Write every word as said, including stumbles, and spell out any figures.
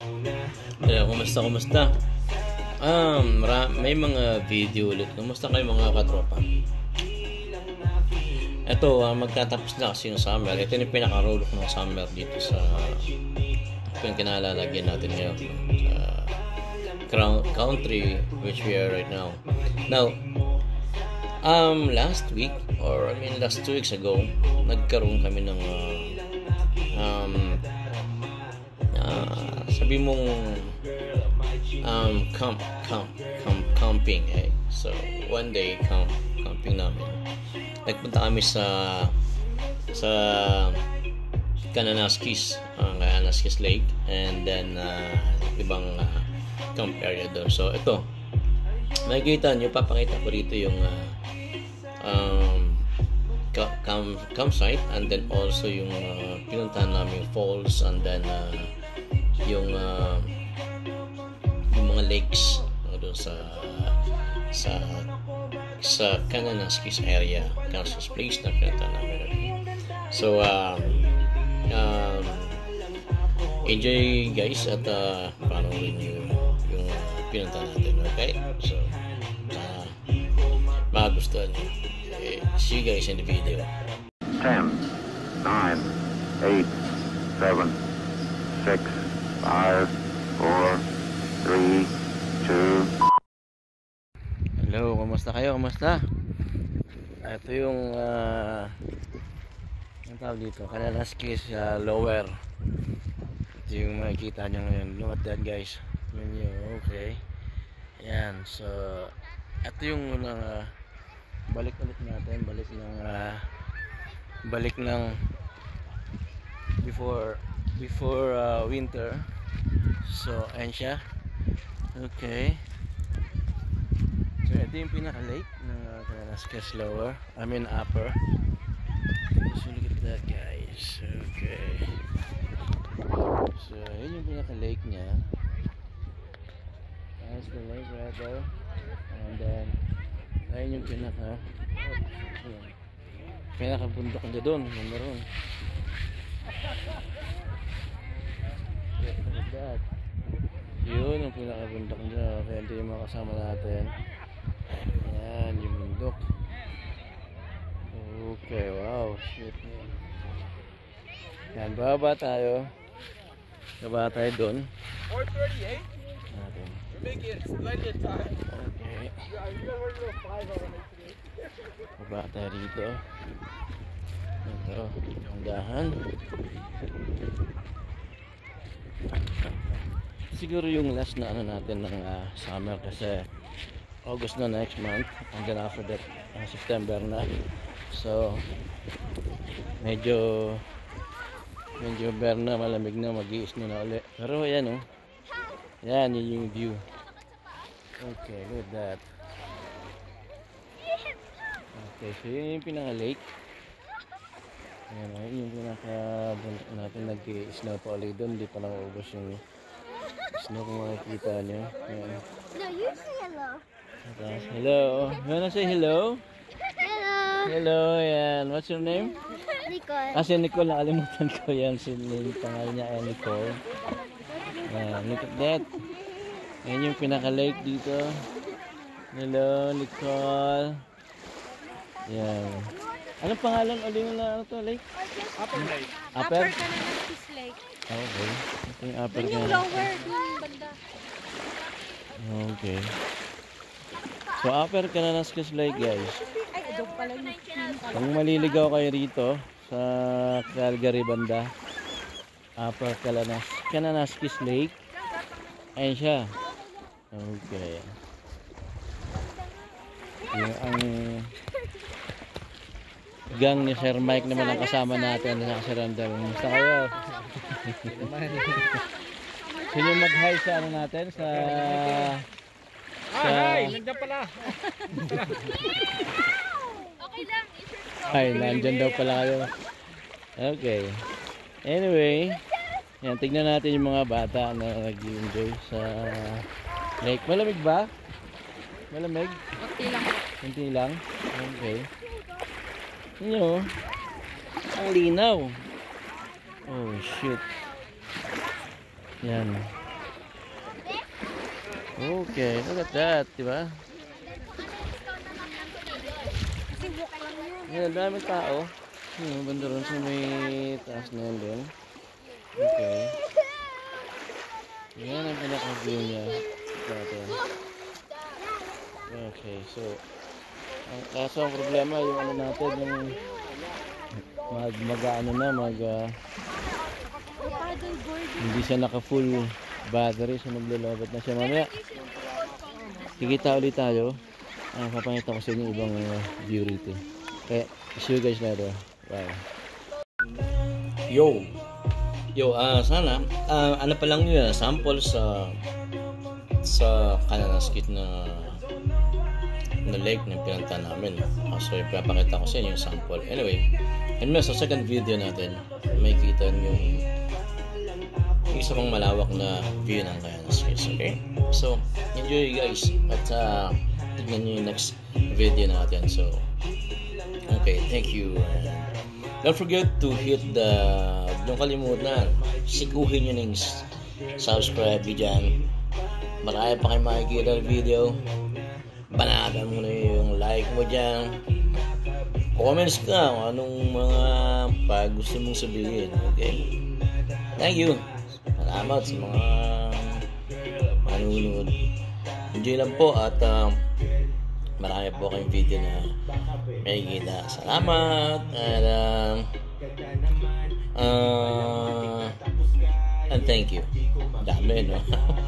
Hello, kumusta, kumusta? Um, may mga video ulit. Kumusta kayo mga katropa? Ito, uh, magtatapos na kasi yung summer. Ito yung pinaka-roll ng summer dito sa ito yung kinalalagyan natin ngayon sa uh, country which we are right now. Now, um, last week or I mean last two weeks ago, nagkaroon kami ng uh, um, uh, sabi mong um, camp, camp, camp, camping eh. So, one day, camp, camping namin. Nagpunta kami sa sa Kananaskis, uh, Kananaskis Lake, and then uh, ibang uh, camp area doon. So, ito, makikita nyo, papakita ko rito yung uh, um, camp, campsite, and then also yung uh, pinuntahan namin falls, and then uh, yung uh, yung mga lakes no, doon sa sa sa Kananaskis area, Kananaskis place na pinuntahan namin. So um, um, enjoy guys at uh, panoorin nyo yung uh, pinuntahan natin, okay? So uh, magustuhan nyo. Okay, see you guys in the video. ten, nine, eight, seven, six, five, four, three, two. Hello, kumusta kayo? Kumusta? Ito yung uh, ang tawag dito, Kananaskis uh, lower. Ito yung makikita nyo ngayon. Look at that guys. Menu, okay. Ayan, so ito yung uh, balik ulit natin, balik ng uh, balik ng before before uh, winter. So ayan siya. Okay, so ito yung pinaka lake ng uh, Kananaskis lower, I mean upper. So look at that guys. Okay, so yun yung pinaka lake nya. That's the lake right there, and then ayun yung pinaka oh, pinaka bundok niya doon, meron. Look at that. Yun yung pinakabundok niya. Kaya ito yung mga kasama natin. Ayan yung bundok. Okay, wow, shit man. Yan, baba tayo. Baba tayo doon. four thirty-eight? Natin. We're making plenty of time. Okay. Baba tayo dito. Ito, ang dahan. Siguro yung last na ano natin ng uh, summer kasi August na next month, and then after that uh, September na. So medyo medyo ber na, malamig na, mag-i-snow na ulit. Pero ayan oh, ayan yun yung view. Okay, look at that. Okay, so yun yung pinaka lake. Ayan oh, yun yung pinaka buntok natin, nag-i-snow pa ulit doon, hindi pa naubos yung snow kung makikita nyo. Ayan. No, you say hello. Tapos, hello. You wanna say hello? Hello. Hello, yan. What's your name? Nicole. Ah, si Nicole, nakalimutan ko yan. Si yung pangalan niya ay Nicole. Ayan, look at that. Ayan yung pinaka-lake dito. Hello, Nicole. Yan. Anong pangalan ulit mo na ano to, lake? Upper lake. Upper? Kananaskis Lake. Okay. Ito yung upper Doon yung niya. lower, doon banda. Okay. So, upper Kananaskis Lake, guys. Ay, doon pala yung Kung maliligaw kayo rito sa Calgary banda, upper Kalanas Kananaskis Lake, ayun siya. Okay. Yung ang gang ni Sir Mike naman ang kasama natin sa Sir Randall. Gusto kayo? Sino mag-hi sa ano natin? Sa... Ah, hi! Nandiyan pala. Okay lang. Ay, nandyan daw pala kayo. Okay. Anyway, yan, tignan natin yung mga bata na nag-enjoy sa lake. Malamig ba? Malamig? Okay lang. Kunti lang? Okay. Nyo, ang linaw. Oh shit. Yan. Okay, look at that, di ba? Kasi walk lang yun. Yan, daming tao. Hmm, banda ron sa may taas na yan doon. Okay. Yan ang pinaka-view niya. Dati. Okay, so ang kaso ang problema yung ano natin yung mag mag ano na mag uh, Paddle board. hindi siya naka full battery, so naglulobot na siya mamaya. Kikita ulit tayo. Ah, papakita ko sa inyo ibang uh, view rito. Kaya see you guys later. Bye. Yo. Yo, ah sana ah, ano pa lang yun, sample sa sa Kananaskis na na lake na pinunta namin. Uh, so ipapakita ko sa inyo yung sample. Anyway, and sa second video natin, may kita nyo yung isa pang malawak na view ng Kananaskis. Okay? So, enjoy guys. At uh, tignan nyo yung next video natin. So, okay, thank you. And don't forget to hit the, don't kalimutan, sikuhin nyo ng subscribe dyan. Marami pa kayo makikita ng video. Banatan mo na yung like mo dyan. Comments ka kung anong mga pag gusto mong sabihin. Okay? Thank you. Salamat sa mga manunod. Enjoy lang po at uh, marami po kayong video na makikita. Salamat. And uh, uh, and thank you. Dami, no?